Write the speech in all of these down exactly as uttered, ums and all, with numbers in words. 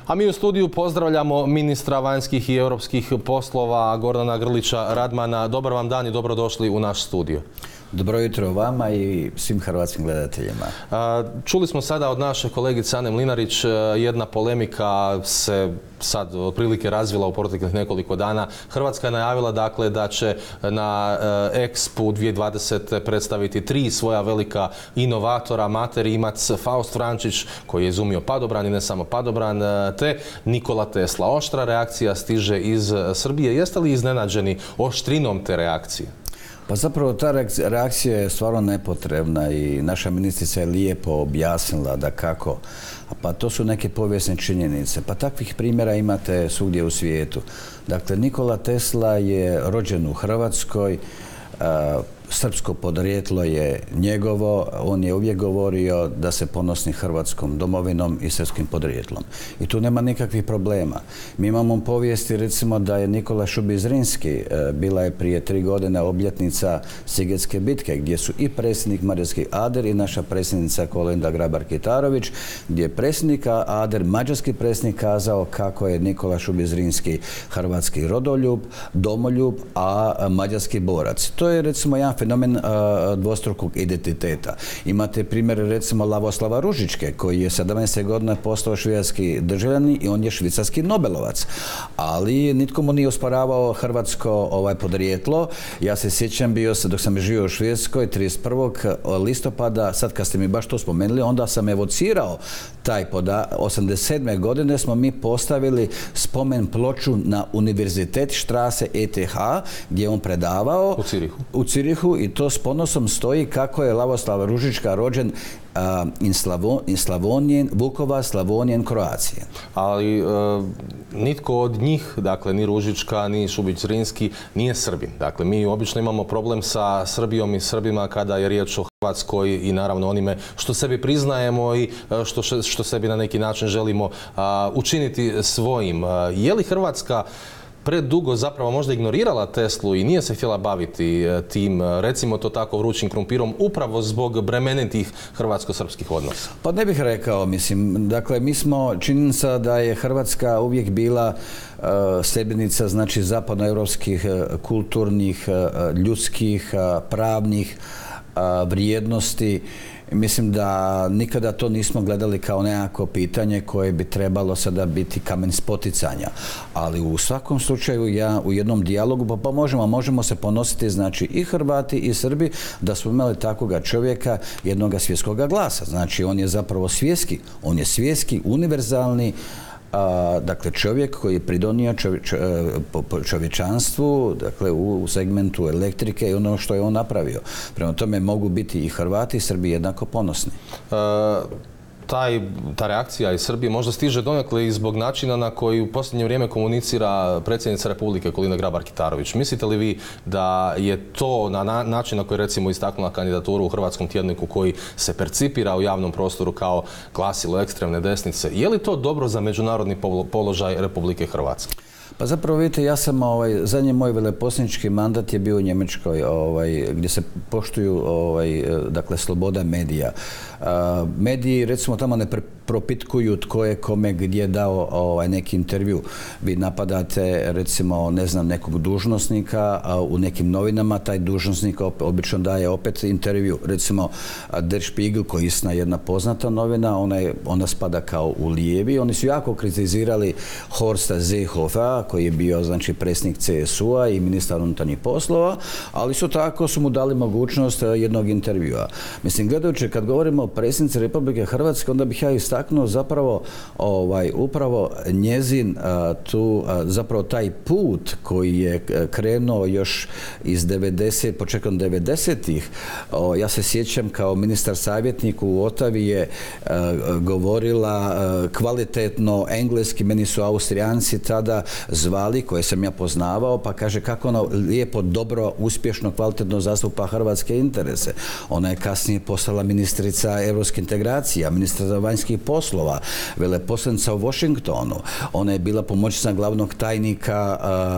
A mi u studiju pozdravljamo ministra vanjskih i europskih poslova Gordana Grlića Radmana. Dobar vam dan i dobrodošli u naš studio. Dobro jutro vama i svim hrvatskim gledateljima. Čuli smo sada od naše kolegice Ane Mlinarić, jedna polemika se sad otprilike razvila u proteklih nekoliko dana. Hrvatska je najavila dakle da će na Expo dvije tisuće dvadesete predstaviti tri svoja velika inovatora, Mate Rimac, Faust Vrančić koji je izumio padobran i ne samo padobran, te Nikola Tesla. Oštra reakcija stiže iz Srbije. Jeste li iznenađeni oštrinom te reakcije? Pa zapravo ta reakcija je stvarno nepotrebna i naša ministrica je lijepo objasnila da kako. Pa to su neke povijesne činjenice. Pa takvih primjera imate svugdje u svijetu. Dakle, Nikola Tesla je rođen u Hrvatskoj, srpsko podrijetlo je njegovo, on je uvijek govorio da se ponosi hrvatskom domovinom i srpskim podrijetlom. I tu nema nikakvih problema. Mi imamo povijesti recimo da je Nikola Šubić Zrinski, bila je prije tri godine obljetnica Sigetske bitke, gdje su i predsjednik mađarski Ader i naša predsjednica Kolinda Grabar-Kitarović, gdje je predsjednik Ader, mađarski predsjednik, kazao kako je Nikola Šubić Zrinski hrvatski rodoljub, domoljub, a mađarski borac. To je recimo jedan fenomen uh, dvostrukog identiteta. Imate primjer recimo Lavoslava Ružičke koji je sedamnaeste godine postao švicarski državljanin i on je švicarski Nobelovac. Ali nitko mu nije osporavao hrvatsko ovaj, podrijetlo. Ja se sjećam bio se dok sam živio u Švicarskoj trideset prvog listopada, sad kad ste mi baš to spomenuli, onda sam evocirao taj podatak. osamdeset sedme godine smo mi postavili spomen ploču na Univerzitet Straße E T H gdje je on predavao u Cirihu. U Cirihu i to s ponosom stoji kako je Lavoslav Ružička rođen uh, in, Slavo, in Slavonijen, Vukova, Slavonijen, Kroacije. Ali uh, nitko od njih, dakle ni Ružička, ni Šubić Zrinski, nije Srbin. Dakle, mi obično imamo problem sa Srbijom i Srbima kada je riječ o Hrvatskoj i naravno onime što sebi priznajemo i što, što sebi na neki način želimo uh, učiniti svojim. Uh, je li Hrvatska predugo zapravo možda ignorirala Teslu i nije se htjela baviti tim, recimo to tako, vrućim krumpirom upravo zbog bremenitih hrvatsko-srpskih odnosa? Pa ne bih rekao, mislim. Dakle, mi smo, činjenica da je Hrvatska uvijek bila uh, sljedbenica, znači, zapadnoevropskih uh, kulturnih, uh, ljudskih, uh, pravnih uh, vrijednosti. Mislim da nikada to nismo gledali kao nekako pitanje koje bi trebalo sada biti kamen spoticanja. Ali u svakom slučaju ja u jednom dijalogu pa, pa možemo, možemo se ponositi, znači i Hrvati i Srbi, da smo imali takvoga čovjeka, jednoga svjetskoga glasa. Znači on je zapravo svjetski, on je svjetski, univerzalni, A, dakle, čovjek koji je pridonio čovje, čovječanstvu, dakle, u, u segmentu elektrike i ono što je on napravio. Prema tome mogu biti i Hrvati i Srbi jednako ponosni. E, taj, ta reakcija iz Srbije možda stiže donekle i zbog načina na koji u posljednje vrijeme komunicira predsjednica Republike Kolinda Grabar-Kitarović. Mislite li vi da je to na način na koji recimo istaknula kandidaturu u Hrvatskom tjedniku koji se percipira u javnom prostoru kao glasilo ekstremne desnice, je li to dobro za međunarodni položaj Republike Hrvatske? Pa zapravo vidite, ja sam, ovaj, zadnji moj veleposlanički mandat je bio u Njemačkoj, ovaj, gdje se poštuju, ovaj, dakle, sloboda medija. Uh, mediji, recimo, tamo ne propitkuju tko je kome gdje dao ovaj, neki intervju. Vi napadate, recimo, ne znam, nekog dužnosnika, a u nekim novinama taj dužnosnik op, obično daje opet intervju. Recimo, Der Spiegel, koji je istina jedna poznata novina, ona, je, ona spada kao u lijevi. Oni su jako kritizirali Horsta Seehofera, koji je bio, znači, predsjednik C S U-a i ministar unutarnjih poslova, ali su tako su mu dali mogućnost jednog intervjua. Mislim, gledajući, kad govorimo o predsjednici Republike Hrvatske, onda bih ja istaknuo zapravo ovaj, upravo njezin a, tu, a, zapravo taj put koji je krenuo još iz devedesetih, početkom devedesetih. Ja se sjećam kao ministar savjetnik u Otavi je a, govorila a, kvalitetno engleski, meni su Austrijanci tada zvali, koje sam ja poznavao, pa kaže kako ona lijepo, dobro, uspješno, kvalitetno zastupa hrvatske interese. Ona je kasnije postala ministrica evropske integracije, ministra vanjskih poslova, veleposlanica u Washingtonu, ona je bila pomoćnica glavnog tajnika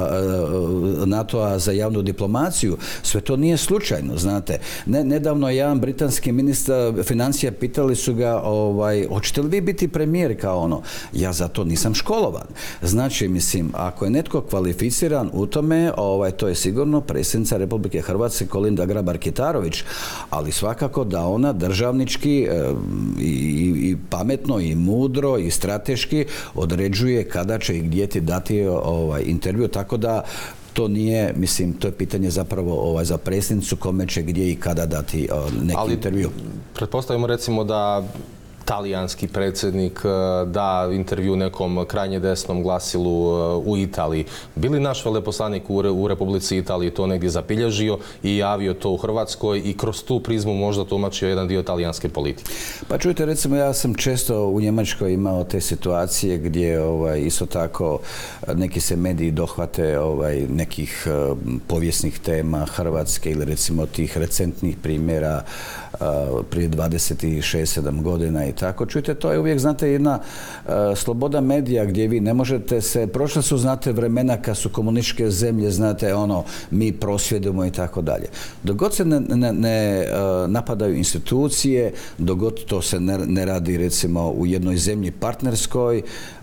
NATO-a za javnu diplomaciju. Sve to nije slučajno, znate. Ne, nedavno je jedan britanski ministar financija, pitali su ga, ovaj, hoćete li vi biti premijer kao ono? Ja za to nisam školovan. Znači, mislim, ako je netko kvalificiran u tome, ovaj, to je sigurno predsjednica Republike Hrvatske Kolinda Grabar-Kitarović, ali svakako da ona državnički e, i, i pametno i mudro i strateški određuje kada će i gdje ti dati ovaj, intervju, tako da to nije, mislim, to je pitanje zapravo ovaj, za predsjednicu kome će gdje i kada dati o, neki ali, intervju. Pretpostavimo recimo da talijanski predsjednik da intervju nekom krajnje desnom glasilu u Italiji. Bili naš veleposlanik u Republici Italiji to negdje zabilježio i javio to u Hrvatskoj i kroz tu prizmu možda tumačio jedan dio talijanske politike? Pa čujte, recimo, ja sam često u Njemačkoj imao te situacije gdje ovaj, isto tako neki se mediji dohvate ovaj, nekih uh, povijesnih tema Hrvatske ili recimo tih recentnih primjera uh, prije dvadeset šest sedam godina i tako. Čujte, to je uvijek, znate, jedna uh, sloboda medija gdje vi ne možete se, prošle su, znate, vremena kad su komunističke zemlje, znate, ono, mi prosvjedujemo i tako dalje. Dok god se ne, ne, ne uh, napadaju institucije, dok god to se ne, ne radi, recimo, u jednoj zemlji partnerskoj,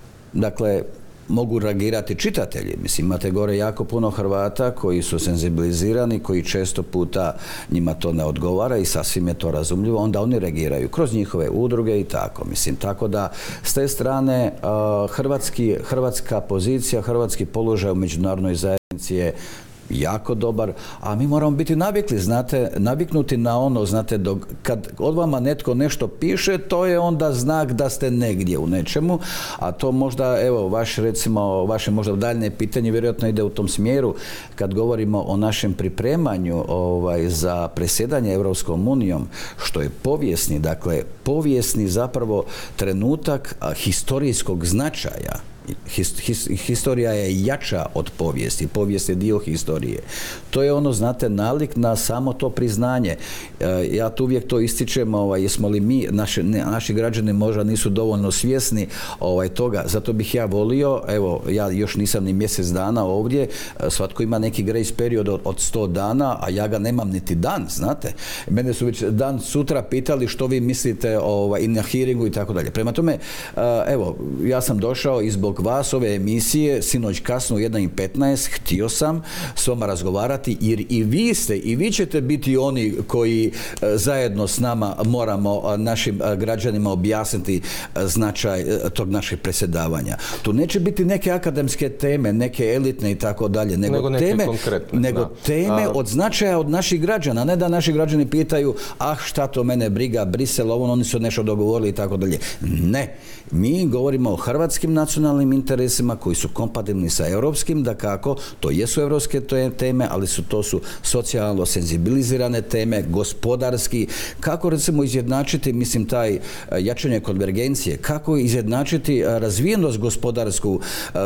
dakle, mogu reagirati čitatelji. Mislim, imate gore jako puno Hrvata koji su senzibilizirani, koji često puta njima to ne odgovara i sasvim je to razumljivo, onda oni reagiraju kroz njihove udruge i tako. Mislim, tako da s te strane uh, hrvatski, hrvatska pozicija, hrvatski položaj u međunarodnoj zajednici je jako dobar, a mi moramo biti navikli, znate, naviknuti na ono, znate, dok, kad od vama netko nešto piše, to je onda znak da ste negdje u nečemu, a to možda, evo, vaš, recimo, vaše možda daljnje pitanje vjerojatno ide u tom smjeru, kad govorimo o našem pripremanju ovaj, za predsjedanje Europskom unijom, što je povijesni, dakle, povijesni zapravo trenutak a, historijskog značaja. His, his, historija je jača od povijesti, povijest je dio historije. To je ono, znate, nalik na samo to priznanje. E, ja tu uvijek to ističem, ovaj, jesmo li mi, naši, ne, naši građani možda nisu dovoljno svjesni ovaj, toga, zato bih ja volio, evo, ja još nisam ni mjesec dana ovdje, svatko ima neki grace period od, od sto dana, a ja ga nemam niti dan, znate. Mene su već dan sutra pitali što vi mislite ovaj, i na hearingu i tako dalje. Prema tome, evo, ja sam došao i zbog vas ove emisije, sinoć kasno u jedan i petnaest, htio sam s vama razgovarati jer i vi ste, i vi ćete biti oni koji zajedno s nama moramo našim građanima objasniti značaj tog našeg predsjedavanja. Tu neće biti neke akademske teme, neke elitne i tako dalje, nego, nego teme, nego teme od značaja od naših građana, ne da naši građani pitaju, ah, šta to mene briga, Brisel, ovo, oni su nešto dogovorili i tako dalje. Ne. Mi govorimo o hrvatskim nacionalnim interesima koji su kompatibilni sa europskim, da kako, to jesu europske teme, ali su, to su socijalno senzibilizirane teme, gospodarski, kako recimo izjednačiti, mislim, taj jačanje konvergencije, kako izjednačiti razvijenost gospodarsku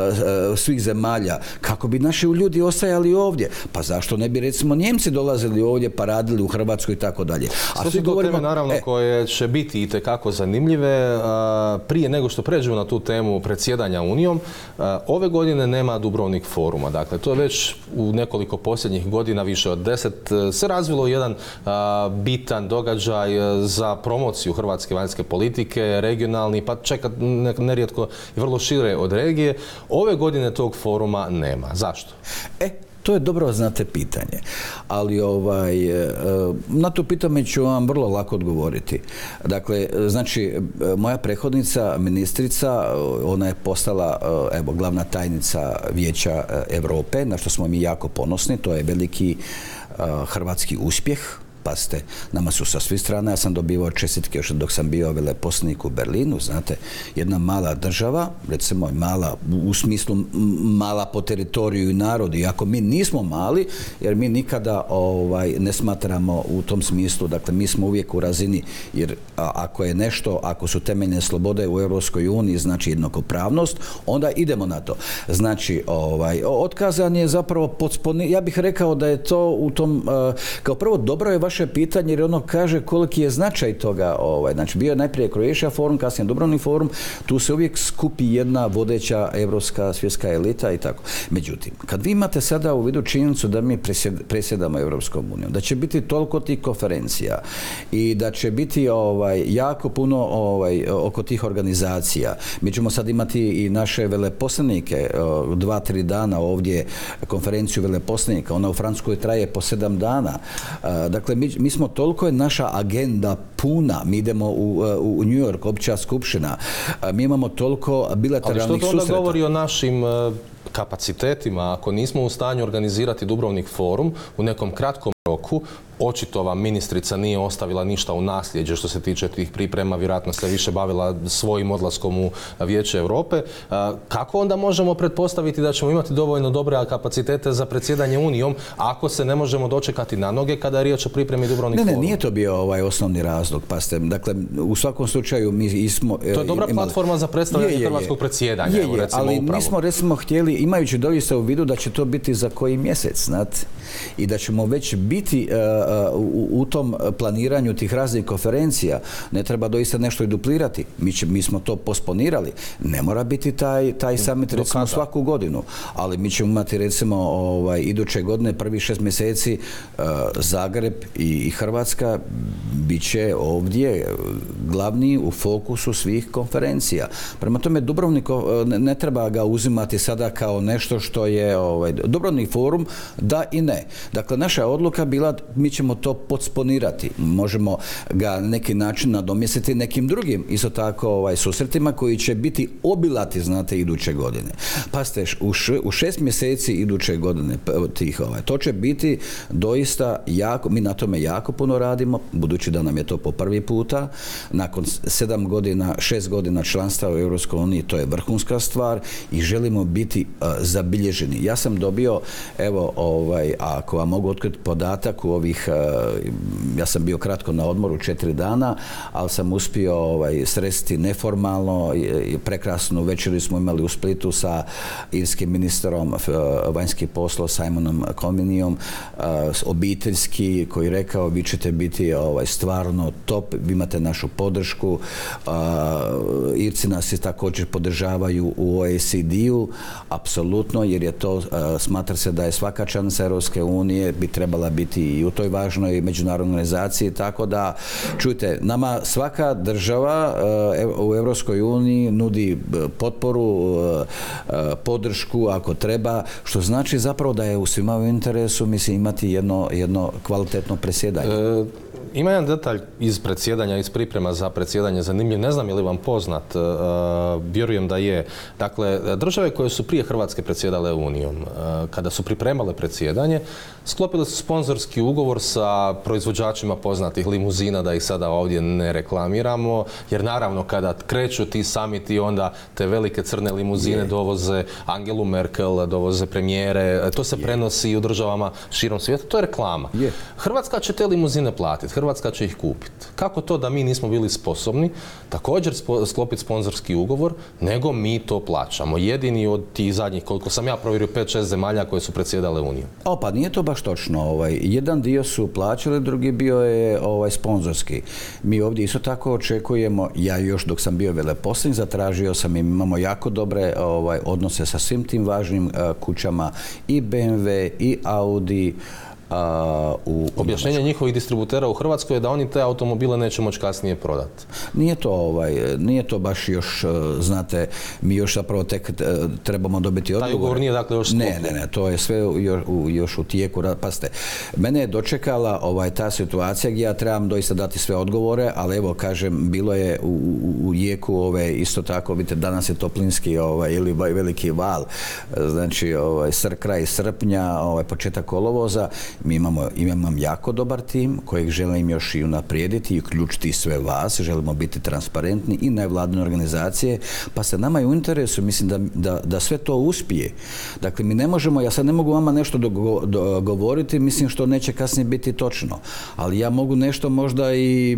svih zemalja, kako bi naši ljudi ostajali ovdje. Pa zašto ne bi, recimo, Njemci dolazili ovdje pa radili u Hrvatskoj i tako dalje. A svi to teme, naravno, e, koje će biti itekako zanimljive. Prije nego što pređemo na tu temu predsjedanja Unijom, ove godine nema Dubrovnik foruma. Dakle, to je već u nekoliko posljednjih godina, više od deset, se razvilo jedan bitan događaj za promociju hrvatske vanjske politike, regionalni, pa čekat nerijetko i vrlo šire od regije. Ove godine tog foruma nema. Zašto? E, to je dobro, znate, pitanje, ali ovaj, na to pitanje ću vam vrlo lako odgovoriti. Dakle, znači, moja prethodnica, ministrica, ona je postala, evo, glavna tajnica Vijeća Europe, na što smo mi jako ponosni, to je veliki hrvatski uspjeh. Pazite, nama su sa svih strana, ja sam dobivao čestitke još dok sam bio veleposlanik u Berlinu, znate, jedna mala država, recimo mala u smislu mala po teritoriju i narodu, iako mi nismo mali, jer mi nikada ovaj, ne smatramo u tom smislu, dakle, mi smo uvijek u razini, jer a, ako je nešto, ako su temeljne slobode u Europskoj uniji, znači jednakopravnost, onda idemo na to. Znači, ovaj, otkazan je zapravo podsponi, ja bih rekao da je to u tom, uh, kao prvo, dobro je vaš vaše pitanje jer ono kaže koliki je značaj toga. Ovaj, znači bio je najprije Croatia forum, kasnije Dubrovnik forum, tu se uvijek skupi jedna vodeća evropska svjetska elita i tako. Međutim, kad vi imate sada u vidu činjenicu da mi presjedamo Evropskom unijom, da će biti toliko tih konferencija i da će biti ovaj, jako puno ovaj, oko tih organizacija. Mi ćemo sad imati i naše veleposlanike, dva, tri dana ovdje konferenciju veleposlanika, ona u Francuskoj traje po sedam dana. Dakle, mi, mi smo, toliko je naša agenda puna, mi idemo u, u New York, opća skupština, mi imamo toliko bilateralnih susreta. Ali što to onda govori o našim kapacitetima, ako nismo u stanju organizirati Dubrovnik forum u nekom kratkom roku? Očito vam ministrica nije ostavila ništa u nasljeđe što se tiče tih priprema, vjerojatno se više bavila svojim odlaskom u Vijeće Europe. Kako onda možemo pretpostaviti da ćemo imati dovoljno dobre kapacitete za predsjedanje Unijom ako se ne možemo dočekati na noge kada je riječ o pripremi Dubrovnik forum? Ne, ne, nije to bio ovaj osnovni razlog. Pa ste, dakle, u svakom slučaju mi smo... To je dobra imali... platforma za predstavljanje je, je, hrvatskog predsjedanja. Je, je, evo, recimo, ali upravo. mi smo recimo htjeli, imajući doista u vidu da će to biti za koji mjesec, znate, i da ćemo već biti uh, u, u tom planiranju tih raznih konferencija, ne treba doista nešto i duplirati. Mi, će, mi smo to posponirali. Ne mora biti taj, taj summit recimo svaku godinu, ali mi ćemo imati recimo ovaj, iduće godine, prvih šest mjeseci, uh, Zagreb i, i Hrvatska bit će ovdje glavni u fokusu svih konferencija. Prema tome, Dubrovnik ne, ne treba ga uzimati sada kao nešto što je ovaj, Dubrovnik forum, da i ne. Dakle, naša odluka bila, mi ćemo to podsponirati. Možemo ga na neki način nadomjestiti nekim drugim, isto tako ovaj, susretima koji će biti obilati, znate, iduće godine. Pazite, u, š, u šest mjeseci iduće godine tih, ovaj, to će biti doista jako, mi na tome jako puno radimo, budući da nam je to po prvi puta. Nakon sedam godina, šest godina članstva u Europskoj uniji, to je vrhunska stvar i želimo biti uh, zabilježeni. Ja sam dobio, evo, ovaj, ako vam mogu otkriti podatak u ovih, ja sam bio kratko na odmoru četiri dana, ali sam uspio ovaj, sresti neformalno i prekrasnu večeru smo imali u Splitu sa irskim ministrom vanjskih poslova Simonom Cominijom, obiteljski, koji rekao vi ćete biti ovaj, stvarno top, vi imate našu podršku. Irci nas i također podržavaju u O E C D-u, apsolutno, jer je to, smatra se da je svaka članica Europske unije bi trebala biti i u toj važnoj međunarodnoj organizaciji, tako da, čujte, nama svaka država u Europskoj uniji nudi potporu, podršku ako treba, što znači zapravo da je u svima u interesu, mislim, imati jedno, jedno kvalitetno predsjedanje. E, ima jedan detalj iz predsjedanja, iz priprema za predsjedanje, zanimljiv, ne znam je li vam poznat, e, vjerujem da je. Dakle, države koje su prije Hrvatske predsjedale Unijom, e, kada su pripremale predsjedanje, sklopili su sponzorski ugovor sa proizvođačima poznatih limuzina, da ih sada ovdje ne reklamiramo, jer naravno kada kreću ti samiti, onda te velike crne limuzine je. dovoze Angelu Merkel, dovoze premijere, to se je. prenosi u državama širom svijeta, to je reklama. Je. Hrvatska će te limuzine platiti, Hrvatska će ih kupiti. Kako to da mi nismo bili sposobni također sklopiti sponzorski ugovor, nego mi to plaćamo? Jedini od tih zadnjih, koliko sam ja provjerio, pet šest zemalja koje su predsjedale Unijom. O, pa nije to baš točno. Ovaj, jedan dio su plaćali, drugi bio je ovaj, sponzorski. Mi ovdje isto tako očekujemo, ja još dok sam bio veleposlanik, zatražio sam, imamo jako dobre ovaj, odnose sa svim tim važnim uh, kućama, i B M W, i Audi. Uh, u Objašnjenje njihovih distributera u Hrvatskoj je da oni te automobile neće moći kasnije prodati. Nije to, ovaj, nije to baš još, znate, mi još zapravo tek trebamo dobiti odgovor. Taj ugovor nije dakle još sklopljen? Ne, ne, ne, to je sve još u, još u tijeku. Pazite, mene je dočekala ovaj, ta situacija gdje ja trebam doista dati sve odgovore, ali evo, kažem, bilo je u, u, u jeku ove, isto tako, vidite, danas je toplinski ovaj, ili veliki val, znači ovaj, sr, kraj srpnja, ovaj, početak kolovoza. Mi imamo, imamo jako dobar tim kojeg želim još i unaprijediti i uključiti sve vas, želimo biti transparentni i nevladine organizacije, pa se nama je u interesu, mislim, da, da, da sve to uspije. Dakle, mi ne možemo, ja sad ne mogu vama nešto dogovoriti, mislim, što neće kasnije biti točno, ali ja mogu nešto možda i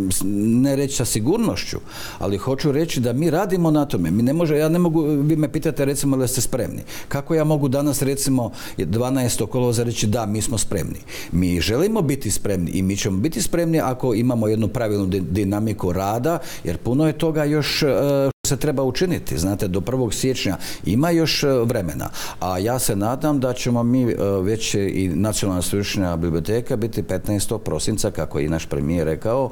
ne reći sa sigurnošću, ali hoću reći da mi radimo na tome. Mi ne može, ja ne mogu, vi me pitate recimo da ste spremni. Kako ja mogu danas recimo dvanaestog kolovoza reći da, mi smo spremni. Mi želimo biti spremni i mi ćemo biti spremni ako imamo jednu pravilnu dinamiku rada, jer puno je toga još se treba učiniti. Znate, do prvog siječnja ima još vremena, a ja se nadam da ćemo mi već i Nacionalna sveučilišna biblioteka biti petnaestog prosinca, kako je i naš premijer rekao,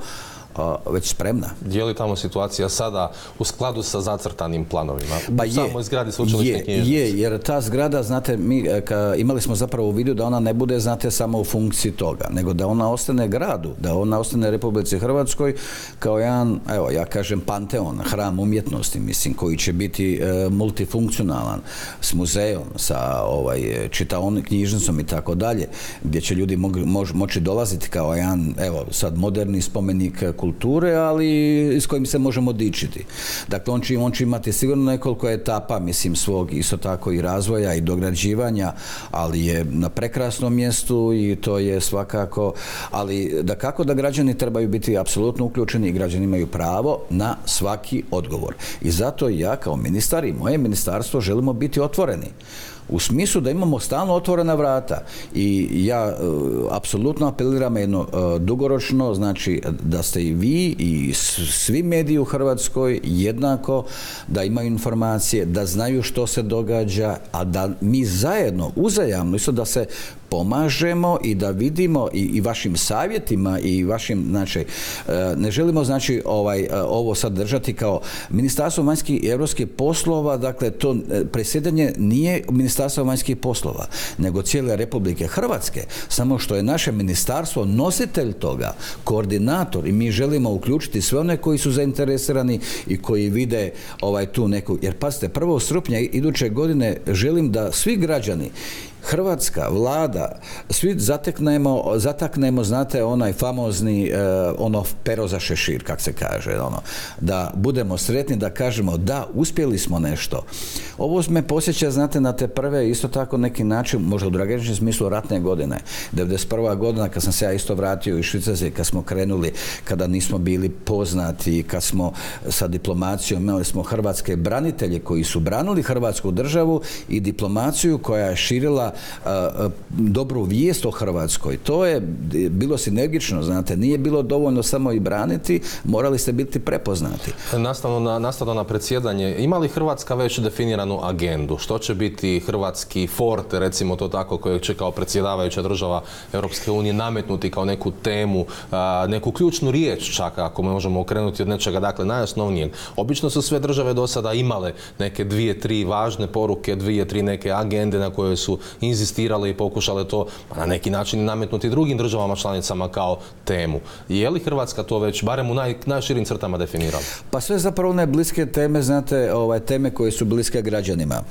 već spremna. Je li tamo situacija sada u skladu sa zacrtanim planovima? Pa je, samo zgradi sveučilišne knjižnice. Je, jer ta zgrada, znate, mi ka, imali smo zapravo u vidu da ona ne bude, znate, samo u funkciji toga, nego da ona ostane gradu, da ona ostane Republici Hrvatskoj kao jedan, evo, ja kažem panteon, hram umjetnosti, mislim, koji će biti e, multifunkcionalan, s muzejom, sa ovaj, čitaonom knjižnicom i tako dalje, gdje će ljudi mo, mož, moći dolaziti kao jedan, evo, sad moderni spomenik kulture, ali s kojim se možemo dičiti. Dakle, on će, on će imati sigurno nekoliko etapa, mislim, svog isto tako i razvoja i dograđivanja, ali je na prekrasnom mjestu i to je svakako, ali da kako da građani trebaju biti apsolutno uključeni i građani imaju pravo na svaki odgovor. I zato ja kao ministar i moje ministarstvo želimo biti otvoreni. U smislu da imamo stalno otvorena vrata i ja e, apsolutno apeliram jedno e, dugoročno, znači da ste i vi i svi mediji u Hrvatskoj jednako, da imaju informacije, da znaju što se događa, a da mi zajedno, uzajamno, isto da se pomažemo i da vidimo i, i vašim savjetima i vašim, znači, e, ne želimo, znači, ovaj, e, ovo sad držati kao Ministarstvo vanjskih i europskih poslova, dakle, to e, predsjedanje nije Ministarstvo vanjskih poslova, nego cijele Republike Hrvatske, samo što je naše ministarstvo nositelj toga, koordinator, i mi želimo uključiti sve one koji su zainteresirani i koji vide ovaj, tu neku, jer pazite, prvog srpnja iduće godine želim da svi građani, Hrvatska vlada, svi zateknemo, zataknemo, znate, onaj famozni, eh, ono pero za šešir, kak se kaže, ono, da budemo sretni, da kažemo da, uspjeli smo nešto. Ovo me posjeća, znate, na te prve, isto tako neki način, možda u dragečnom smislu, ratne godine. devedeset prva godina, kad sam se ja isto vratio iz Švicarske, kad smo krenuli, kada nismo bili poznati, kad smo sa diplomacijom, imali smo hrvatske branitelje koji su branili Hrvatsku državu i diplomaciju koja je širila dobru vijest o Hrvatskoj. To je bilo sinergično, znate, nije bilo dovoljno samo i braniti, morali ste biti prepoznati. Nastavno na, nastavno na predsjedanje, ima li Hrvatska već definiranu agendu? Što će biti hrvatski fort, recimo to tako, kojeg će kao predsjedavajuća država Europske unije nametnuti kao neku temu, neku ključnu riječ čak, ako možemo okrenuti od nečega, dakle, najosnovnijeg. Obično su sve države do sada imale neke dvije, tri važne poruke, dvije, tri neke agende na koje su inzistirale i pokušale to na neki način nametnuti drugim državama članicama kao temu. Je li Hrvatska to već barem u naj, najširim crtama definirala? Pa sve zapravo one bliske teme, znate, ovaj, teme koje su bliske građanima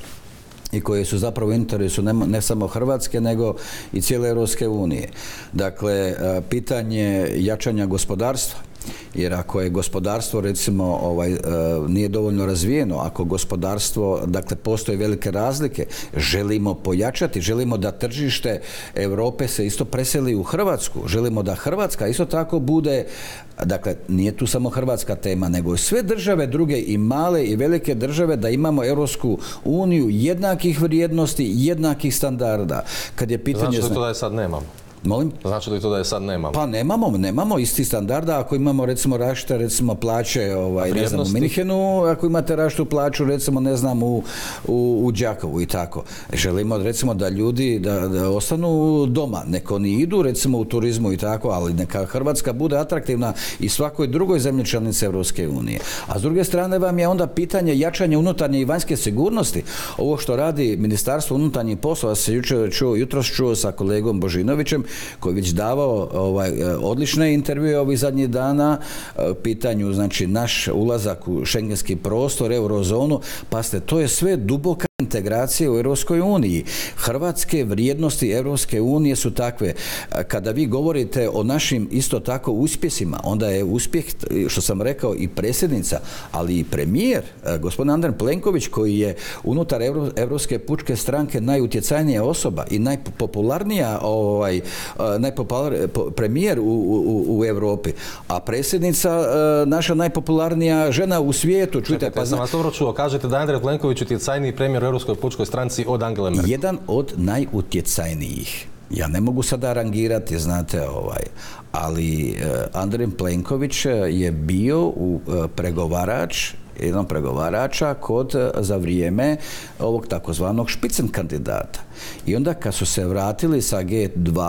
i koje su zapravo u interesu ne, ne samo Hrvatske, nego i cijele Europske unije. Dakle, pitanje jačanja gospodarstva. Jer ako je gospodarstvo, recimo, ovaj, nije dovoljno razvijeno, ako gospodarstvo, dakle, postoje velike razlike, želimo pojačati, želimo da tržište Europe se isto preseli u Hrvatsku, želimo da Hrvatska isto tako bude, dakle, nije tu samo Hrvatska tema, nego sve države druge, i male i velike države, da imamo Europsku uniju jednakih vrijednosti, jednakih standarda. Kad je pitanje... Znači li to da je sad nemamo? Molim? Znači li to da je sad nemamo? Pa nemamo, nemamo isti standarda. Ako imamo, recimo, različite, recimo, plaće, ovaj, ne znam, u Minhenu, ako imate različitu plaću, recimo, ne znam, u, u, u Đakovu i tako. Želimo, recimo, da ljudi da, da ostanu doma. Neko oni idu, recimo, u turizmu i tako, ali neka Hrvatska bude atraktivna i svakoj drugoj zemlji članice Europske unije. A s druge strane vam je onda pitanje jačanja unutarnje i vanjske sigurnosti. Ovo što radi Ministarstvo unutarnjih poslova, se jučer čuo, jutros čuo sa kolegom Božinovićem, koji već davao ovaj, odlične intervjue ovih zadnjih dana, pitanju, znači, naš ulazak u šengenski prostor, eurozonu, pa ste, to je sve duboka integracija u Europskoj uniji. Hrvatske vrijednosti Europske unije su takve. Kada vi govorite o našim isto tako uspjesima, onda je uspjeh, što sam rekao, i predsjednica, ali i premijer, gospodin Andrej Plenković, koji je unutar Europske pučke stranke najutjecajnija osoba i najpopularnija ovaj, najpopularnija premijer u, u, u Europi, a predsjednica naša najpopularnija žena u svijetu. Čujte, Čekajte, pa sam vas dobro čuo. Kažete da je Andrej Plenković utjecajniji premijer u Europskoj pučkoj stranci od Angele Merkel. Jedan od najutjecajnijih. Ja ne mogu sada rangirati, znate, ovaj, ali Andrej Plenković je bio u pregovarač, jedan pregovarača kod, za vrijeme ovog takozvanog špicen kandidata. I onda kad su se vratili sa G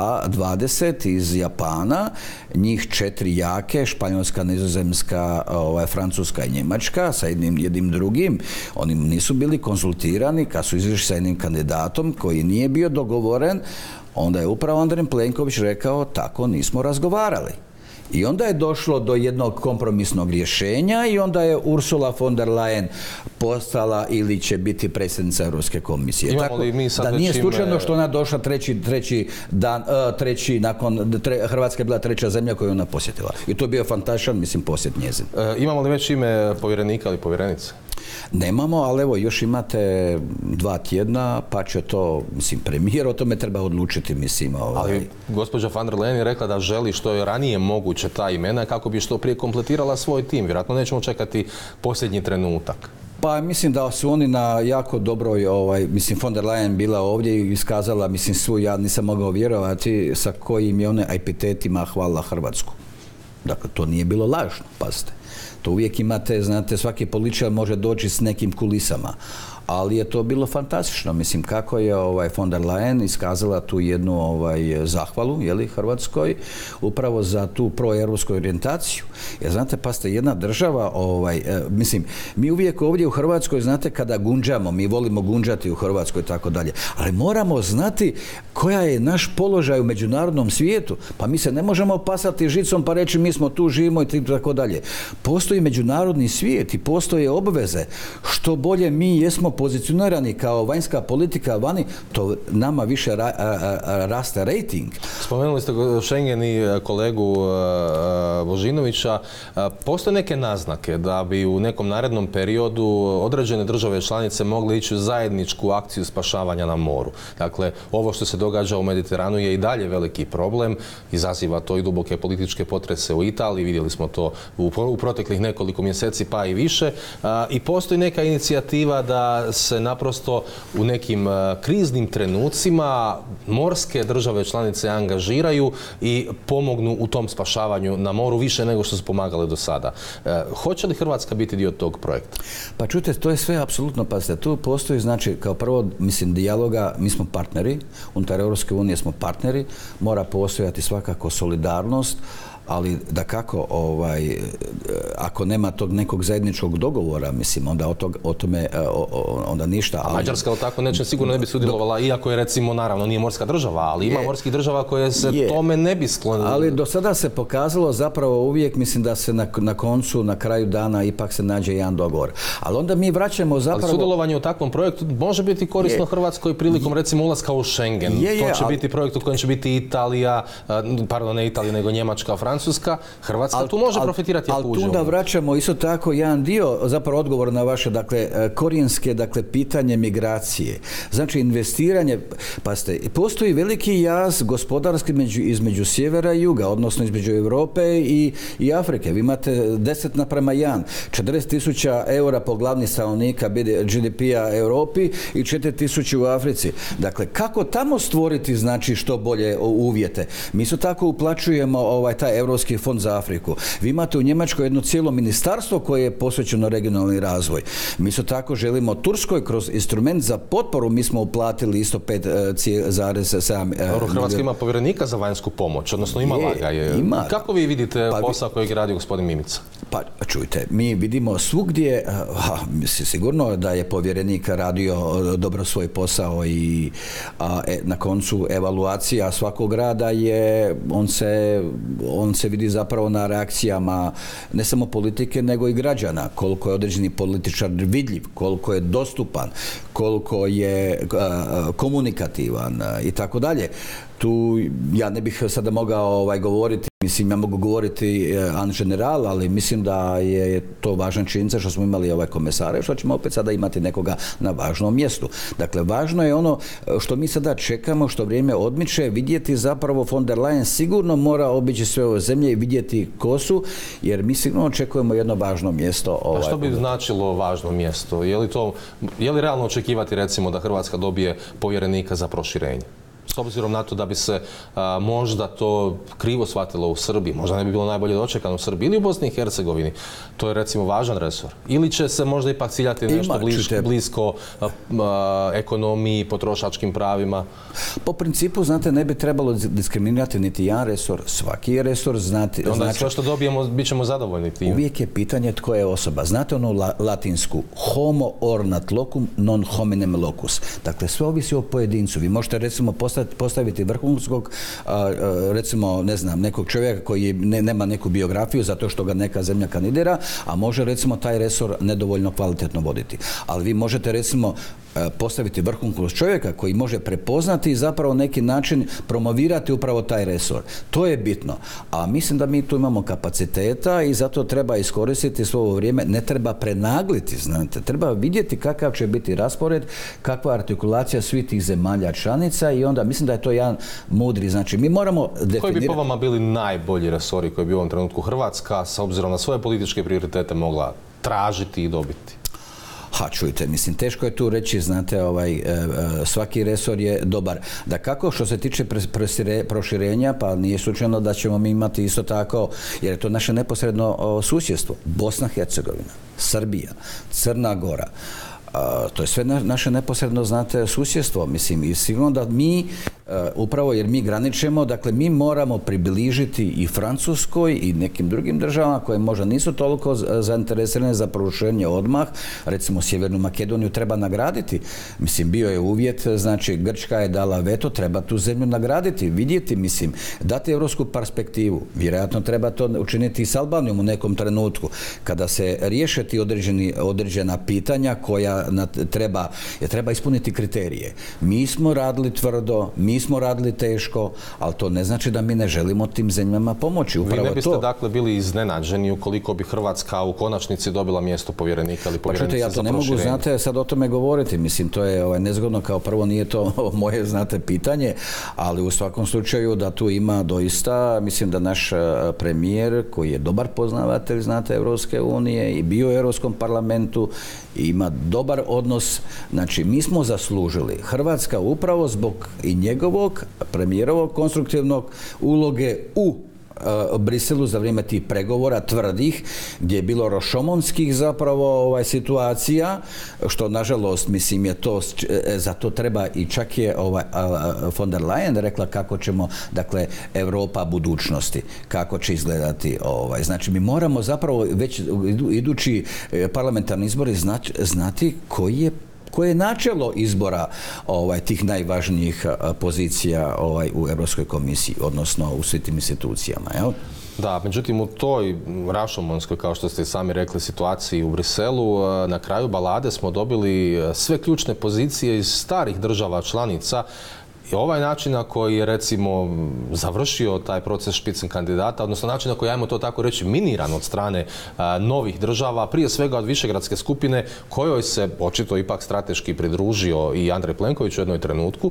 dvadeset iz Japana, njih četiri jake, Španjolska, Nizozemska, ovaj, Francuska i Njemačka, sa jednim, jednim drugim, oni nisu bili konsultirani kad su izašli sa jednim kandidatom koji nije bio dogovoren, onda je upravo Andrej Plenković rekao tako nismo razgovarali. I onda je došlo do jednog kompromisnog rješenja i onda je Ursula von der Leyen postala ili će biti predsjednica Europske komisije. Imamo Tako li mi sad da nije čime... slučajno što ona došla treći, treći dan, uh, treći nakon, tre, Hrvatska je bila treća zemlja koju ona posjetila. I to je bio fantastičan, mislim, posjet njezin. E, imamo li već ime povjerenika ili povjerenice? Nemamo, ali evo, još imate dva tjedna, pa će to, mislim, premijer o tome treba odlučiti, mislim. Ovaj. Ali gospođa von der Leyen je rekla da želi što je ranije moguće ta imena kako bi što prije kompletirala svoj tim. Vjerojatno nećemo čekati posljednji trenutak. Pa mislim da su oni na jako dobroj, ovaj, mislim, von der Leyen bila ovdje i iskazala, mislim, svu, ja nisam mogao vjerovati sa kojim je one epitetima hvalila Hrvatsku. Dakle, to nije bilo lažno, pazite. To uvijek imate, znate, svaki političar može doći s nekim kulisama, ali je to bilo fantastično. Mislim, kako je ovaj, von der Leyen iskazala tu jednu ovaj, zahvalu, jeli, Hrvatskoj, upravo za tu proeuropsku orijentaciju. Jer, znate, pa ste jedna država, ovaj, e, mislim, mi uvijek ovdje u Hrvatskoj, znate, kada gunđamo, mi volimo gunđati u Hrvatskoj i tako dalje, ali moramo znati koja je naš položaj u međunarodnom svijetu. Pa mi se ne možemo pasati žicom pa reći mi smo tu, živimo i tako dalje. Postoji međunarodni svijet i postoje obveze. Što bolje mi jesmo pozicionirani kao vanjska politika vani, to nama više ra, a, a, raste rating. Spomenuli ste Schengen i kolegu Božinovića. Postoje neke naznake da bi u nekom narednom periodu određene države članice mogle ići u zajedničku akciju spašavanja na moru. Dakle, ovo što se događa u Mediteranu je i dalje veliki problem. Izaziva to i duboke političke potrese u Italiji. Vidjeli smo to u proteklih nekoliko mjeseci pa i više. I postoji neka inicijativa da se naprosto u nekim kriznim trenucima morske države članice angažiraju i pomognu u tom spašavanju na moru više nego što su pomagale do sada. Hoće li Hrvatska biti dio tog projekta? Pa čujte, to je sve apsolutno, pazite, tu postoji, znači, kao prvo, mislim, dijaloga, mi smo partneri, unutar Europske unije smo partneri, mora postojati svakako solidarnost, ali da kako, ovaj, ako nema tog nekog zajedničkog dogovora, mislim, onda o, tog, o tome o, onda ništa. A Mađarska tako neće sigurno ne bi sudjelovala, iako je, recimo, naravno nije morska država, ali ima je, morskih država koje se je, tome ne bi sklonile. Ali do sada se pokazalo zapravo uvijek, mislim, da se na, na koncu, na kraju dana ipak se nađe jedan dogovor. Ali onda mi vraćamo zapravo... Ali sudjelovanje u takvom projektu može biti korisno je, Hrvatskoj prilikom, recimo, ulaska u Schengen. Je, je, to će ali, biti projekt u kojem će biti Italija, pardon, ne Italija, nego Njemačka, Francuska. Hrvatska al, tu može al, profitirati ako uđe. Ali tu da vraćamo isto tako jedan dio, zapravo odgovor na vaše, dakle, korijenske, dakle, pitanje migracije. Znači, investiranje, pa ste, postoji veliki jaz gospodarski među, između sjevera i juga, odnosno između Europe i, i Afrike. Vi imate deset naprema jedan, četrdeset tisuća eura po glavni stanovnika G D P-a Europi i četiri tisuće u Africi. Dakle, kako tamo stvoriti, znači, što bolje uvjete? Mi isto tako uplaćujemo ovaj, taj Europski fond za Afriku. Vi imate u Njemačkoj jedno cijelo ministarstvo koje je posvećeno regionalni razvoj. Mi isto tako želimo Turskoj kroz instrument za potporu, mi smo uplatili isto pet zarez sedam. Hrvatska ima povjerenika za vanjsku pomoć, odnosno imala ga je. Ima. Kako vi vidite pa, posao kojeg je radio gospodin Mimica? Pa čujte, mi vidimo svugdje, a, mislim, sigurno da je povjerenik radio dobro svoj posao i a, e, na koncu evaluacija svakog rada je, on se, on se vidi zapravo na reakcijama ne samo politike nego i građana, koliko je određeni političar vidljiv, koliko je dostupan, koliko je a, komunikativan a, i tako dalje. Tu ja ne bih sada mogao ovaj, govoriti, mislim, ja mogu govoriti en general, ali mislim da je to važna činjenica što smo imali ovaj komesare, što ćemo opet sada imati nekoga na važnom mjestu. Dakle, važno je ono što mi sada čekamo, što vrijeme odmiče, vidjeti zapravo von der Leyen sigurno mora obići sve ove zemlje i vidjeti ko su, jer mi sigurno očekujemo jedno važno mjesto. Ovaj, A što bi značilo važno mjesto? Je li to, je li realno očekivati, recimo, da Hrvatska dobije povjerenika za proširenje? S obzirom na to da bi se a, možda to krivo shvatilo u Srbiji, možda ne bi bilo najbolje dočekano u Srbiji ili u Bosni i Hercegovini, to je recimo važan resor. Ili će se možda ipak ciljati nešto bliž, blisko a, a, ekonomiji, potrošačkim pravima? Po principu, znate, ne bi trebalo diskriminirati niti jedan resor, svaki je resor, znate... Onda znači, sve što dobijemo, bit ćemo zadovoljni tim. Uvijek je pitanje tko je osoba. Znate onu la, latinsku homo ornat locum non hominem locus. Dakle, sve ovisi o pojedincu. Vi možete recimo postaviti vrhunskog, recimo, ne znam, nekog čovjeka koji ne, nema neku biografiju zato što ga neka zemlja kandidira, a može recimo taj resor nedovoljno kvalitetno voditi. Ali vi možete recimo postaviti vrhunskog čovjeka koji može prepoznati i zapravo neki način promovirati upravo taj resor. To je bitno. A mislim da mi tu imamo kapaciteta i zato treba iskoristiti svo ovo vrijeme. Ne treba prenagliti, znate. Treba vidjeti kakav će biti raspored, kakva artikulacija svih tih zemalja članica i onda mislim da je to jedan mudri. Znači, mi moramo definirati... Koji bi po vama bili najbolji resori koji bi u ovom trenutku Hrvatska, s obzirom na svoje političke prioritete, mogla tražiti i dobiti? Ha, čujte, mislim, teško je tu reći, znate, ovaj, e, svaki resor je dobar. Da kako, što se tiče proširenja, pa nije slučajno da ćemo mi imati isto tako, jer je to naše neposredno o, susjedstvo. Bosna i Hercegovina, Srbija, Crna Gora, a, to je sve na, naše neposredno, znate, susjedstvo, mislim, i sigurno da mi, a, upravo jer mi graničemo, dakle, mi moramo približiti i Francuskoj i nekim drugim državama koje možda nisu toliko zainteresirane za proširenje odmah, recimo Sjevernu Makedoniju treba nagraditi, mislim, bio je uvjet, znači, Grčka je dala veto, treba tu zemlju nagraditi, vidjeti, mislim, dati evropsku perspektivu, vjerojatno treba to učiniti i s Albanijom u nekom trenutku, kada se riješe ti određeni, određena pitanja koja na, treba, je, treba ispuniti kriterije. Mi smo radili tvrdo, mi smo radili teško, ali to ne znači da mi ne želimo tim zemljama pomoći. Upravo Vi ne biste to. dakle bili iznenađeni ukoliko bi Hrvatska u konačnici dobila mjesto povjerenika ili povjerenice za proširenje? Pa čujte, ja to ne mogu, znate, sad o tome govoriti. Mislim, to je ovaj, nezgodno, kao prvo nije to moje, znate, pitanje, ali u svakom slučaju da tu ima doista, mislim da naš premijer, koji je dobar poznavatelj, znate, Evropske unije i bio u Europskom parlamentu, ima dobar odnos. Znači, mi smo zaslužili, Hrvatska upravo zbog i njegovog premijerovog konstruktivnog uloge u Briselu za vrijeme tih pregovora tvrdih, gdje je bilo rošomonskih zapravo ovaj, situacija, što nažalost, mislim, je to, za to treba i čak je ovaj, von der Leyen rekla kako ćemo, dakle, Europa budućnosti, kako će izgledati. Ovaj. Znači, mi moramo zapravo već idući parlamentarni izbori znati, znati koji je koje je načelo izbora ovaj, tih najvažnijih a, pozicija ovaj, u Europskoj komisiji, odnosno u svim tim institucijama. Jel? Da, međutim u toj rašomonskoj, kao što ste sami rekli, situaciji u Briselu, na kraju balade smo dobili sve ključne pozicije iz starih država članica. I ovaj način na koji je, recimo, završio taj proces špicen kandidata, odnosno način na koji, ajmo to tako reći, miniran od strane a, novih država, prije svega od Višegradske skupine, kojoj se očito ipak strateški pridružio i Andrej Plenković u jednom trenutku,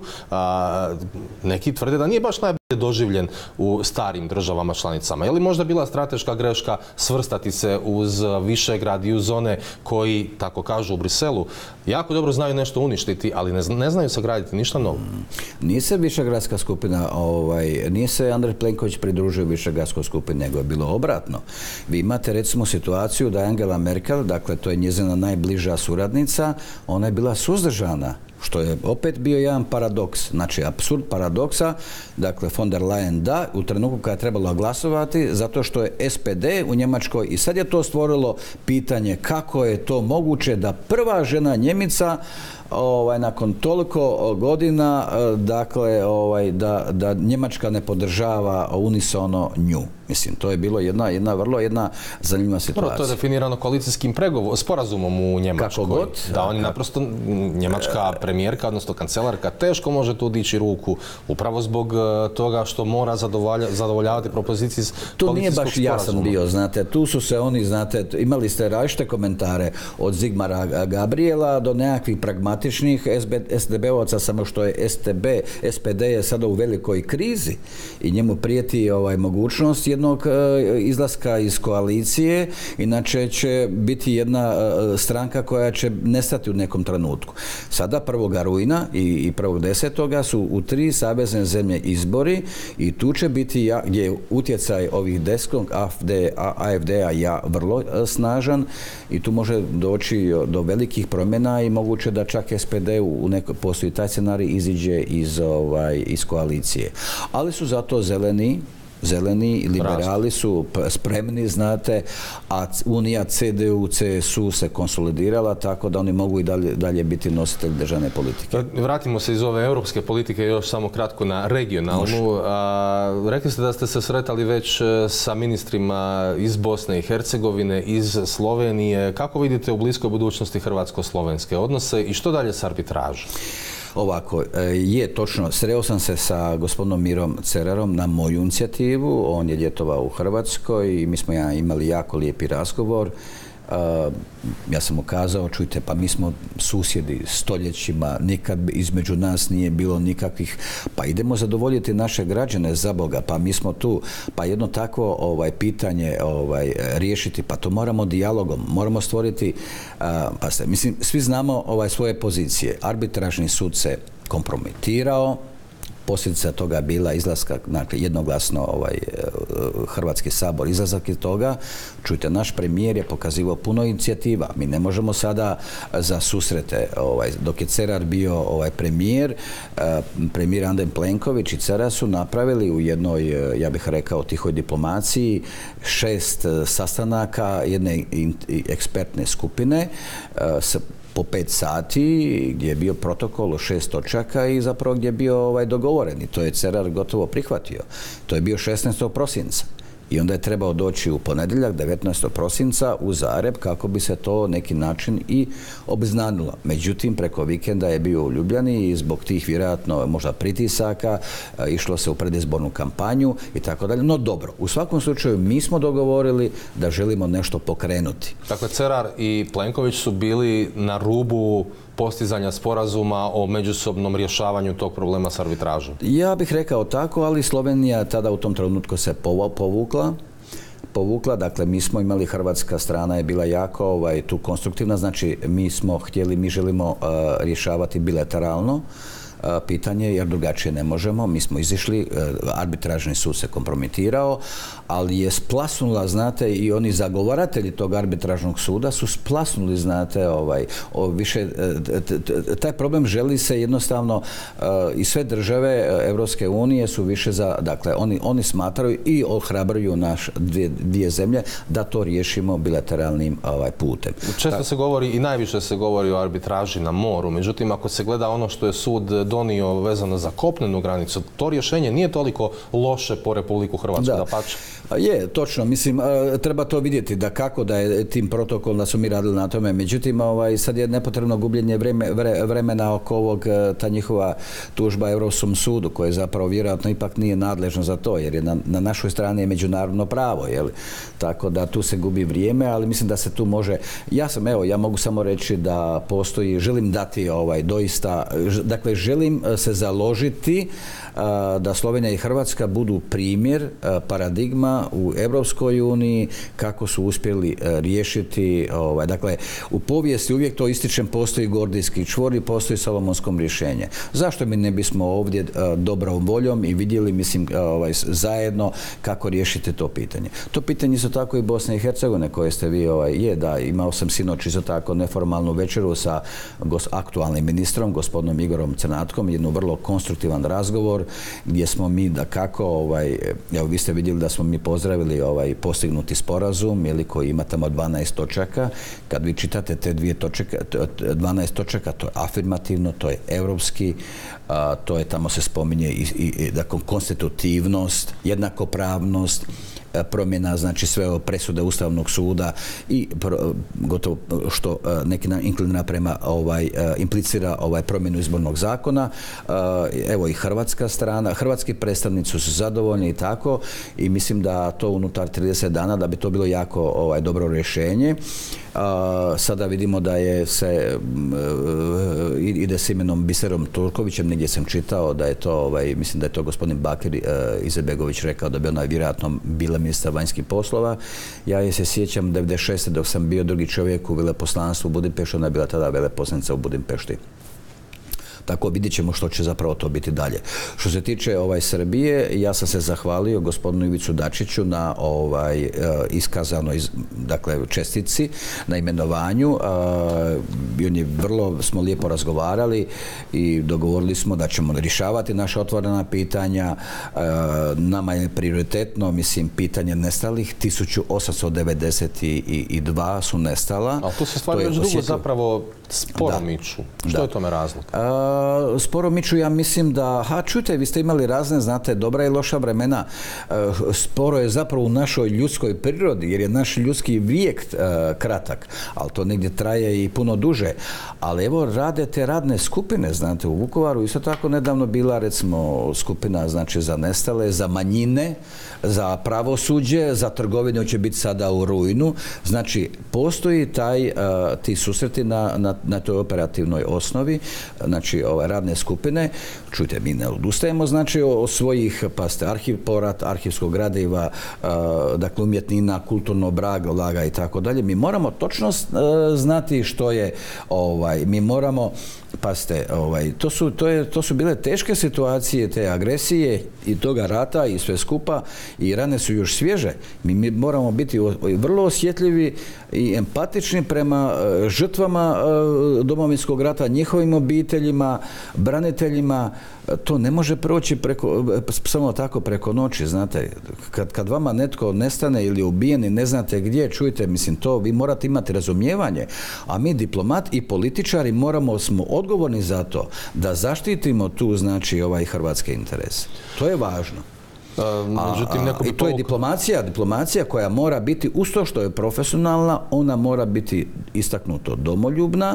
a, neki tvrde da nije baš najbolje doživljen u starim državama članicama. Je li možda bila strateška greška svrstati se uz Višegrad i uz one koji, tako kažu u Briselu, jako dobro znaju nešto uništiti, ali ne, ne znaju sagraditi ništa novo? Nije se Višegradska skupina, ovaj, nije se Andrej Plenković pridružio Višegradskoj skupini, nego je bilo obratno. Vi imate recimo situaciju da je Angela Merkel, dakle to je njezina najbliža suradnica, ona je bila suzdržana, što je opet bio jedan paradoks, znači apsurd paradoksa, dakle von der Leyen da, u trenutku kada je trebalo glasovati, zato što je S P D u Njemačkoj i sad je to stvorilo pitanje kako je to moguće da prva žena Njemica ovaj, nakon toliko godina, dakle, ovaj, da, da Njemačka ne podržava unisono nju. Mislim, to je bilo jedna, jedna vrlo jedna zanimljiva situacija. To je definirano koalicijskim pregovor, sporazumom u Njemačkoj. Kako god. Da, oni naprosto, njemačka premijerka, odnosno kancelarka, teško može tu dići ruku, upravo zbog toga što mora zadovolja, zadovoljavati propozicije iz koalicijskog sporazuma. To nije baš jasan bio, znate. Tu su se oni, znate, imali ste različite komentare od Zigmara Gabriela do nekakvih pragmatičnih S D B-ovaca, samo što je S T B, S P D je sada u velikoj krizi i njemu prijeti ovaj, mogućnost jednog izlaska iz koalicije, inače će biti jedna stranka koja će nestati u nekom trenutku. Sada prvog rujna i prvog desetog su u tri savezne zemlje izbori i tu će biti gdje je utjecaj ovih desnog A F D-a vrlo snažan i tu može doći do velikih promjena i moguće da čak S P D u neko, postoji taj scenarij, iziđe iz, ovaj, iz koalicije. Ali su zato zeleni, zeleni i liberali su spremni, znate, a Unija C D U C S U se konsolidirala tako da oni mogu i dalje, dalje biti nositelji državne politike. Vratimo se iz ove europske politike još samo kratko na regionalnu. A, rekli ste da ste se sretali već sa ministrima iz Bosne i Hercegovine, iz Slovenije. Kako vidite u bliskoj budućnosti hrvatsko-slovenske odnose i što dalje s arbitražom? Ovako, je točno, sreo sam se sa gospodinom Mirom Cerarom na moju inicijativu, on je ljetovao u Hrvatskoj i mi smo ja imali jako lijepi razgovor. Ja sam mu kazao, čujte, pa mi smo susjedi stoljećima, nikad između nas nije bilo nikakvih, pa idemo zadovoljiti naše građane za Boga, pa mi smo tu, pa jedno takvo ovaj, pitanje ovaj, riješiti, pa to moramo dijalogom, moramo stvoriti, pa se, mislim, svi znamo ovaj, svoje pozicije. Arbitražni sud se kompromitirao, posljedica toga bila izlaska, dakle, jednoglasno ovaj, Hrvatski sabor izlazak iz toga. Čujte, naš premijer je pokazivao puno inicijativa. Mi ne možemo sada za susrete, ovaj, dok je Cerar bio ovaj, premijer, premijer Andrej Plenković i Cerar su napravili u jednoj, ja bih rekao, tihoj diplomaciji šest sastanaka jedne ekspertne skupine s po pet sati, gdje je bio protokol o šest točaka i zapravo gdje je bio ovaj, dogovoren i to je Cerar gotovo prihvatio. To je bio šesnaestog prosinca. I onda je trebao doći u ponedjeljak, devetnaestog prosinca, u Zagreb kako bi se to neki način i obznanilo. Međutim, preko vikenda je bio u Ljubljani i zbog tih vjerojatno možda pritisaka išlo se u predizbornu kampanju i tako dalje. No dobro, u svakom slučaju mi smo dogovorili da želimo nešto pokrenuti. Dakle, Cerar i Plenković su bili na rubu postizanja sporazuma o međusobnom rješavanju tog problema s arbitražom? Ja bih rekao tako, ali Slovenija tada u tom trenutku se povukla. povukla, dakle mi smo imali, hrvatska strana je bila jako ovaj, tu konstruktivna, znači mi smo htjeli, mi želimo uh, rješavati bilateralno pitanje, jer drugačije ne možemo. Mi smo izišli, arbitražni sud se kompromitirao, ali je splasnula, znate, i oni zagovaratelji tog arbitražnog suda su splasnuli, znate, ovaj, o više, taj problem želi se jednostavno i sve države Europske unije su više za, dakle, oni, oni smatraju i ohrabruju naš dvije, dvije zemlje da to riješimo bilateralnim ovaj, putem. Često Ta... se govori i najviše se govori o arbitraži na moru, međutim, ako se gleda ono što je sud donio vezano za kopnenu granicu, to rješenje nije toliko loše po Republiku Hrvatsku, da, da pače. Je, točno, mislim, treba to vidjeti da kako da je tim protokolom da su mi radili na tome, međutim, ovaj, sad je nepotrebno gubljenje vreme, vre, vremena oko ovog, ta njihova tužba Europskom sudu, koje zapravo vjerojatno ipak nije nadležno za to, jer je na, na našoj strani je međunarodno pravo, jel? Tako da tu se gubi vrijeme, ali mislim da se tu može, ja sam, evo, ja mogu samo reći da postoji, želim dati ovaj, doista, dakle, želim se založiti da Slovenija i Hrvatska budu primjer, paradigma u Europskoj uniji kako su uspjeli riješiti, ovaj, dakle, u povijesti uvijek to ističem, postoji gordijski čvor i postoji solomonskom rješenje. Zašto mi ne bismo ovdje dobrom voljom i vidjeli, mislim, ovaj, zajedno kako riješiti to pitanje. To pitanje isto tako i Bosne i Hercegovine koje ste vi, ovaj, je da, imao sam sinoć isto tako neformalnu večeru sa gos, aktualnim ministrom, gospodinom Igorom Crnatkom, jednu vrlo konstruktivan razgovor gdje smo mi da kako, ovaj, evo vi ste vidjeli da smo mi pozdravili ovaj postignuti sporazum, ili koji ima tamo dvanaest točaka. Kad vi čitate te dvije točaka, dvanaest točaka, to je afirmativno, to je europski, a, to je tamo se spominje i, i, i dakle, konstitutivnost, jednakopravnost, promjena, znači sve presude Ustavnog suda i pro, gotovo što neki inklinira prema ovaj, implicira ovaj promjenu izbornog zakona. Evo i hrvatska strana, hrvatski predstavnici su zadovoljni i tako i mislim da to unutar trideset dana da bi to bilo jako ovaj, dobro rješenje. Sada vidimo da je se ide s imenom Biserom Turkovićem, negdje sam čitao da je to, ovaj, mislim da je to gospodin Bakir uh, Izetbegović rekao da bi ona vjerojatno bila ministar vanjskih poslova. Ja je se sjećam devedeset šeste dok sam bio drugi čovjek u veleposlanstvu u Budimpešti, ona je bila tada veleposlanica u Budimpešti. Tako vidjet ćemo što će zapravo to biti dalje. Što se tiče ovaj Srbije, ja sam se zahvalio gospodinu Ivicu Dačiću na ovaj iskazanoj dakle čestici, na imenovanju. I on je vrlo, smo lijepo razgovarali i dogovorili smo da ćemo rješavati naša otvorena pitanja. Nama je prioritetno, mislim, pitanje nestalih. tisuću osamsto devedeset dva su nestala. Ali tu se stvari već dugo zapravo sporo miču. Što je tome razlog? Sporo miču, ja mislim da, ha, čujte, vi ste imali razne, znate, dobra i loša vremena. Sporo je zapravo u našoj ljudskoj prirodi, jer je naš ljudski vijek kratak, ali to negdje traje i puno duže. Ali evo, rade te radne skupine, znate, u Vukovaru isto tako nedavno bila, recimo, skupina, znači, za nestale, za manjine, za pravosuđe, za trgovinu će biti sada u rujnu. Znači, postoji taj, ti susreti na, na, na toj operativnoj osnovi, znači, ove radne skupine. Čujte, mi ne odustajemo, znači, o svojih, pa ste arhiv porat, arhivskog gradiva, dakle, umjetnina, kulturno blaga i tako dalje. Mi moramo točno znati što je, ovaj, mi moramo, pa ste, ovaj, to su, to je, to su bile teške situacije, te agresije i toga rata i sve skupa, i rane su još svježe. Mi, mi moramo biti vrlo osjetljivi i empatični prema žrtvama Domovinskog rata, njihovim obiteljima, braniteljima. To ne može proći preko, samo tako preko noći, znate. Kad, kad vama netko nestane ili ubijen i ne znate gdje, čujte, mislim, to vi morate imati razumijevanje. A mi, diplomat i političari, moramo, smo odgovorni za to da zaštitimo tu, znači, ovaj hrvatski interes. To je važno. A, međutim, a, I to je diplomacija, diplomacija koja mora biti, uz to što je profesionalna, ona mora biti istaknuto domoljubna,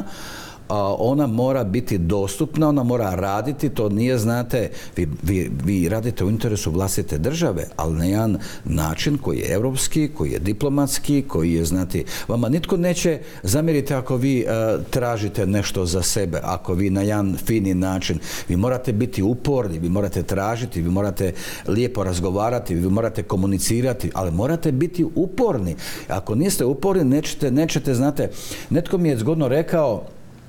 ona mora biti dostupna, ona mora raditi, to nije, znate, vi, vi, vi radite u interesu vlastite države, ali na jedan način koji je europski, koji je diplomatski, koji je, znate, vama nitko neće zamjeriti ako vi uh, tražite nešto za sebe, ako vi na jedan fini način, vi morate biti uporni, vi morate tražiti, vi morate lijepo razgovarati, vi morate komunicirati, ali morate biti uporni. Ako niste uporni, nećete, nećete, znate, netko mi je zgodno rekao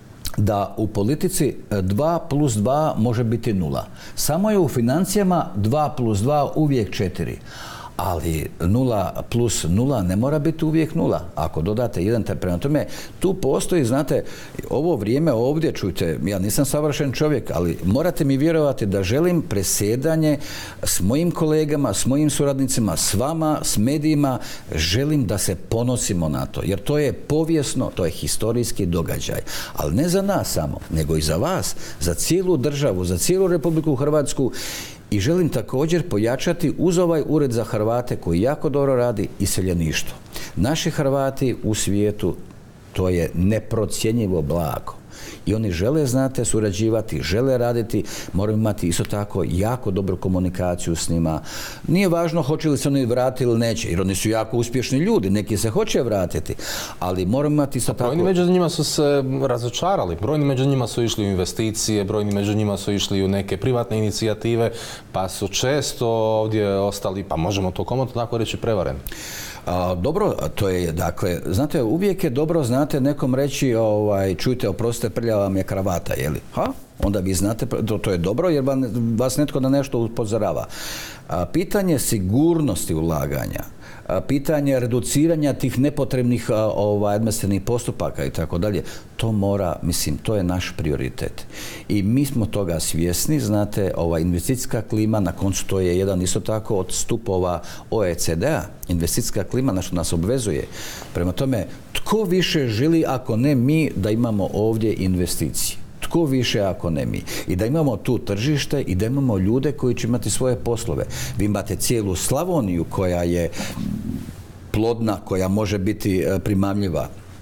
da u politici dva plus dva može biti nula. Samo je u financijama dva plus dva uvijek četiri. Ali nula plus nula ne mora biti uvijek nula. Ako dodate jedan, prema tome, tu postoji, znate, ovo vrijeme ovdje, čujte, ja nisam savršen čovjek, ali morate mi vjerovati da želim presjedanje s mojim kolegama, s mojim suradnicima, s vama, s medijima, želim da se ponosimo na to, jer to je povijesno, to je historijski događaj. Ali ne za nas samo, nego i za vas, za cijelu državu, za cijelu Republiku Hrvatsku. I želim također pojačati uz ovaj ured za Hrvate koji jako dobro radi iseljeništvo. Naši Hrvati u svijetu, to je neprocjenjivo blago. I oni žele, znate, surađivati, žele raditi, moramo imati isto tako jako dobru komunikaciju s njima. Nije važno hoće li se oni vratiti ili neće, jer oni su jako uspješni ljudi, neki se hoće vratiti, ali moramo imati isto tako... Brojni među njima su se razočarali, brojni među njima su išli u investicije, brojni među njima su išli u neke privatne inicijative, pa su često ovdje ostali, pa možemo to komotno tako reći, prevareni. A, dobro, to je, dakle, znate, uvijek je dobro, znate, nekom reći, ovaj, čujte, oprostite, prljava vam je kravata, jeli? Ha? Onda vi znate, to, to je dobro, jer vas netko na nešto upozorava. A, pitanje sigurnosti ulaganja, a, pitanje reduciranja tih nepotrebnih ovaj, administrativnih postupaka i tako dalje, to mora, mislim, to je naš prioritet. I mi smo toga svjesni, znate, ova investicijska klima, na koncu to je jedan isto tako od stupova O E C D-a, investicijska klima na što nas obvezuje. Prema tome, tko više želi, ako ne mi, da imamo ovdje investicije? Tko više ako ne mi? I da imamo tu tržište i da imamo ljude koji će imati svoje poslove. Vi imate cijelu Slavoniju koja je plodna, koja može biti primamljiva.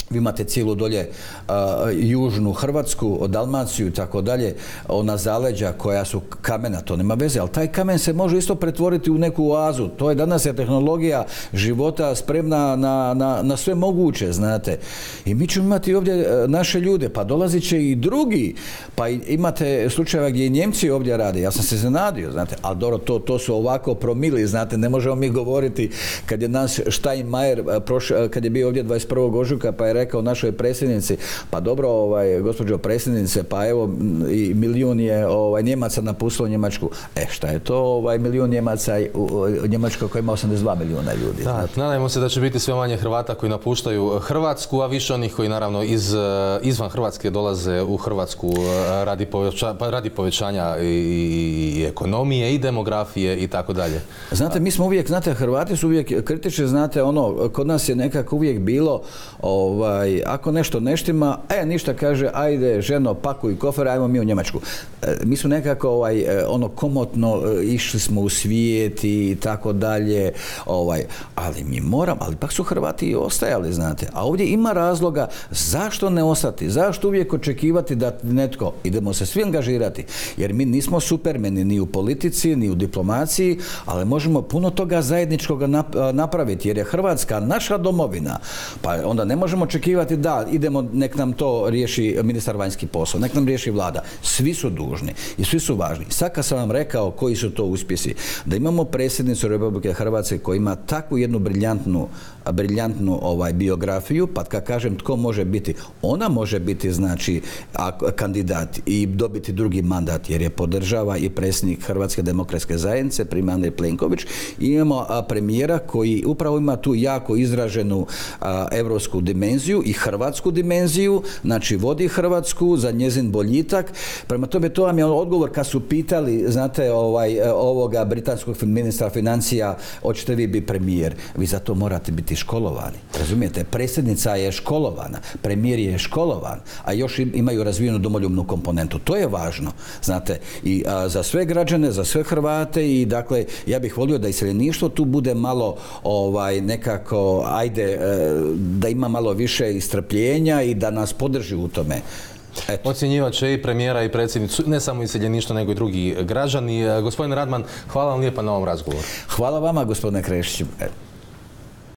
Vi imate cijelu dolje uh, južnu Hrvatsku, Dalmaciju i tako dalje, ona zaleđa koja su kamena, to nema veze, ali taj kamen se može isto pretvoriti u neku oazu. To je danas je tehnologija života spremna na, na, na sve moguće, znate. I mi ćemo imati ovdje naše ljude, pa dolazit će i drugi, pa imate slučajeva gdje i Njemci ovdje rade. Ja sam se zanadio, znate, ali dobro, to, to su ovako promili, znate, ne možemo mi govoriti kad je nas Steinmeier, kad je bio ovdje dvadeset prvog ožujka, pa je rekao našoj predsjednici, pa dobro, ovaj, gospođo predsjednice, pa evo i milijun je ovaj, Njemaca napustilo Njemačku. E, šta je to ovaj, milijun Njemaca u, u Njemačkoj koja ima osamdeset dva milijuna ljudi? Da, nadajmo se da će biti sve manje Hrvata koji napuštaju Hrvatsku, a više onih koji naravno iz, izvan Hrvatske dolaze u Hrvatsku radi, poveća, radi povećanja i, i ekonomije i demografije i tako dalje. Znate, mi smo uvijek, znate, Hrvati su uvijek kritični, znate, ono, kod nas je nekako uvijek bilo ovaj, ako nešto ne štima, e, ništa, kaže, ajde, ženo, pakuj kofer, ajmo mi u Njemačku. E, mi smo nekako, ovaj, ono, komotno e, išli smo u svijet i tako dalje, ovaj, ali mi moram, ali pak su Hrvati i ostajali, znate. A ovdje ima razloga zašto ne ostati, zašto uvijek očekivati da netko, idemo se svi angažirati, jer mi nismo supermeni ni u politici, ni u diplomaciji, ali možemo puno toga zajedničkog napraviti, jer je Hrvatska naša domovina, pa onda ne možemo očekivati da idemo, nek nam to riješi ministar vanjskih poslova, nek nam riješi vlada. Svi su dužni i svi su važni. Sad kad sam vam rekao koji su to uspjesi, da imamo predsjednicu Republike Hrvatske koja ima takvu jednu briljantnu, briljantnu ovaj, biografiju, pa kad kažem tko može biti, ona može biti, znači, a, kandidat i dobiti drugi mandat, jer je podržava i predsjednik Hrvatske demokratske zajednice, prima Andrej Plenković, i imamo a, premijera koji upravo ima tu jako izraženu a, evropsku dimenziju i hrvatsku dimenziju, znači vodi Hrvatsku za njezin boljitak. Prema tome, to vam je odgovor kad su pitali, znate, ovaj, ovoga britanskog ministra financija, hoćete vi biti premijer? Vi za to morate biti školovani. Razumijete? Predsjednica je školovana, premijer je školovan, a još imaju razvijenu domoljubnu komponentu. To je važno, znate, i a, za sve građane, za sve Hrvate, i dakle, ja bih volio da iseljeništvo tu bude malo ovaj, nekako, ajde, e, da ima malo više istrpljenja i da nas podrži u tome. Eto. Ocjenjivat će i premijera i predsjednicu, ne samo iseljeništvo, nego i drugi građani. Gospodine Radman, hvala vam lijepa na ovom razgovoru. Hvala vama, gospodine Krešiću.